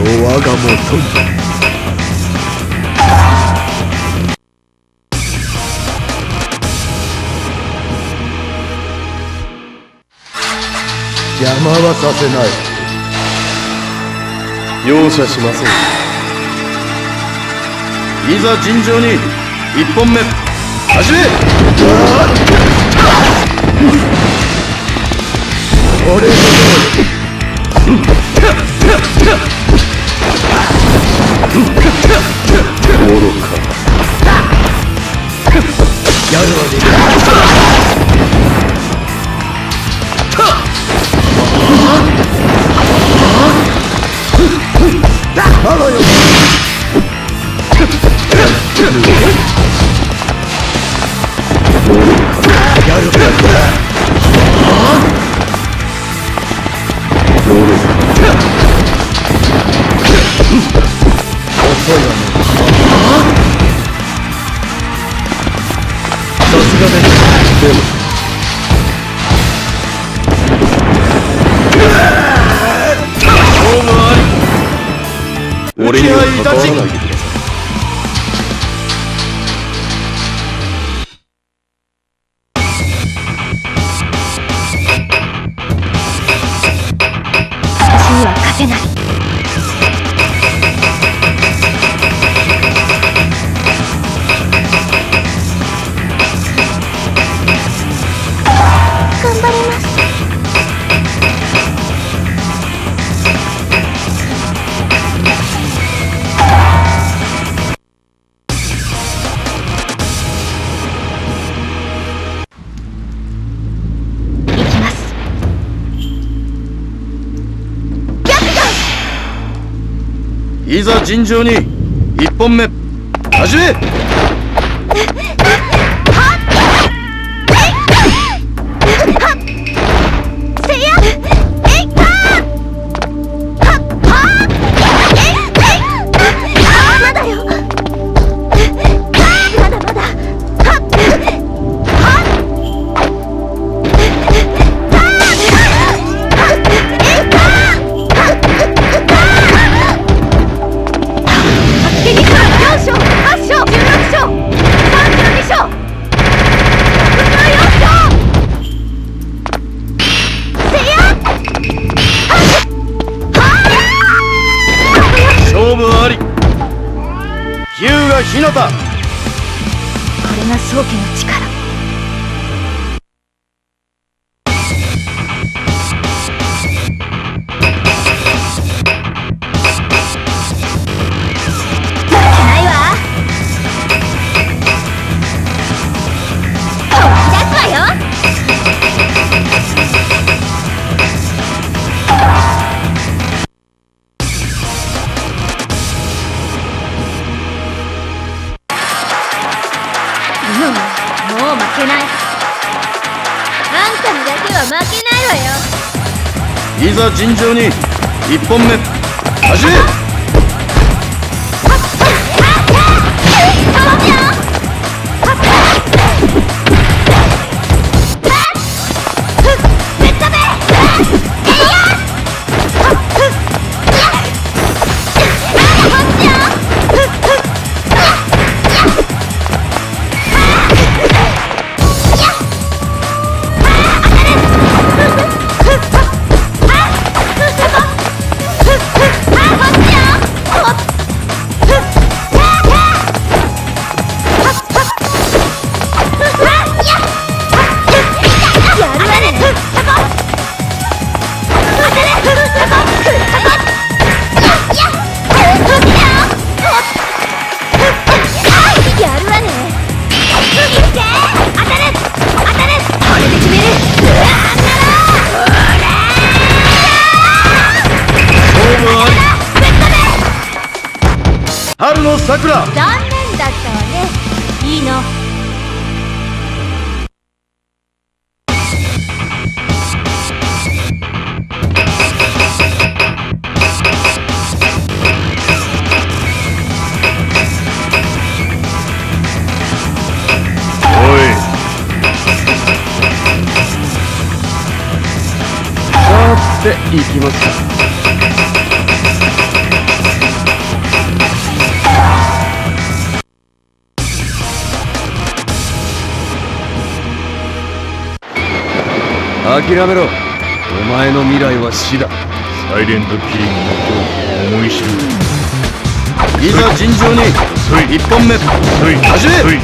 我がもとに。邪魔はさせない。容赦しません。いざ尋常に1本目始め。俺の愚か。やるわね。あらよ。やるか。遅いわね。さすがです。でも勝負あり。俺には関わらないでください。 私には勝てない。頑張ります。行きます。 いざ尋常に1本目始め。日向。これが宗家の力。負けないわ。本気出すわよ。もう負けない。あんたにだけは負けないわよ。いざ尋常に1本目始め。春の桜。 残念だったわね。いいの。 さて行きますか。 諦めろ。お前の未来は死だ。 サイレントキリングの恐怖を思い知る。 いざ尋常に1本目始め。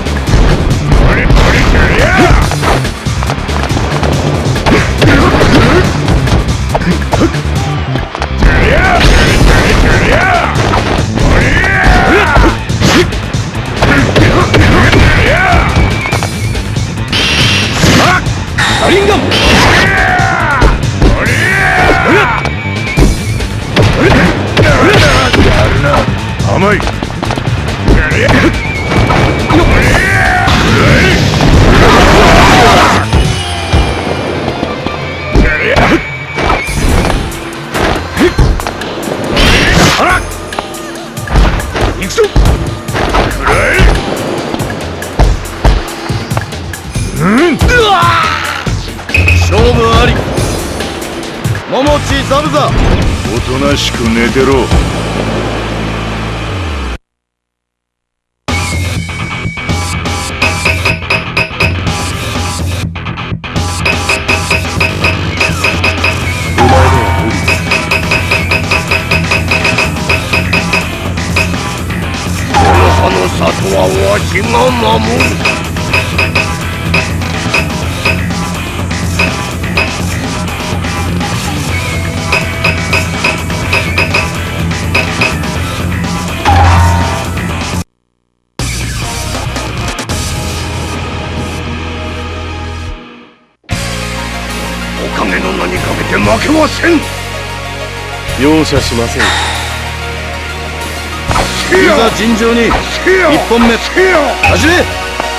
リンガム甘い。行くぞ。 勝負あり。桃地ザブザ。 おとなしく寝てろ。 この里はわしが守る。おかげの名にかけて負けはせん。容赦しません。 いざ尋常に1本目始め。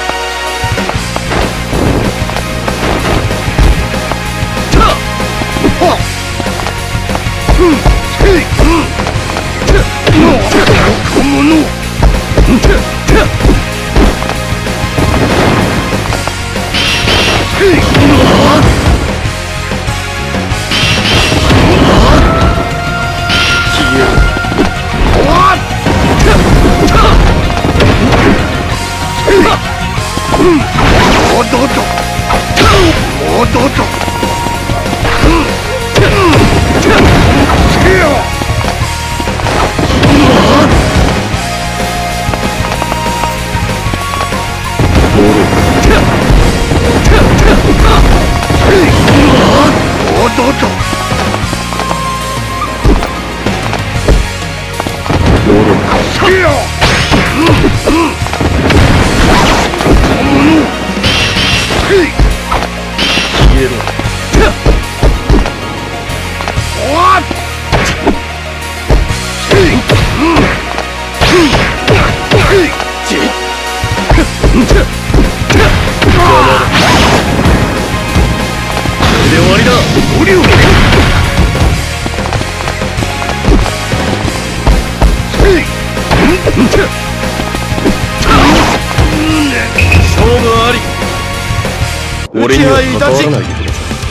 俺には関わらないでください。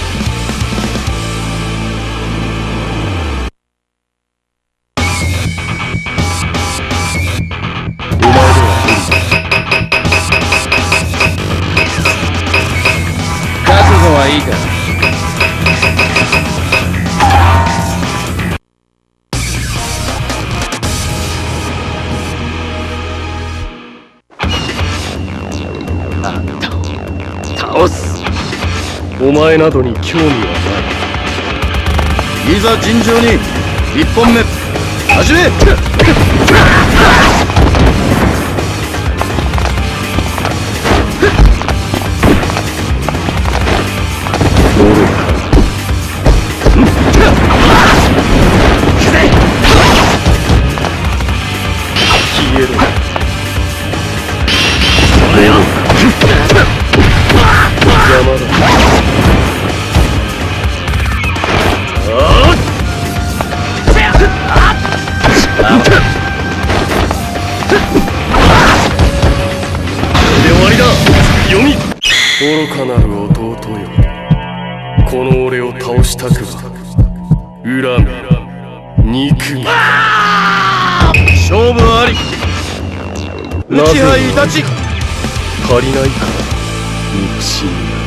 お前では無理だ。覚悟はいいか。あんたを倒す。お前などに興味はない。 いざ尋常に1本目始め。 消えろ。邪魔だ。愚かなる弟よ、この俺を倒したくば恨み憎み勝負あり。打ち合いいたち。 足りないから憎しみが。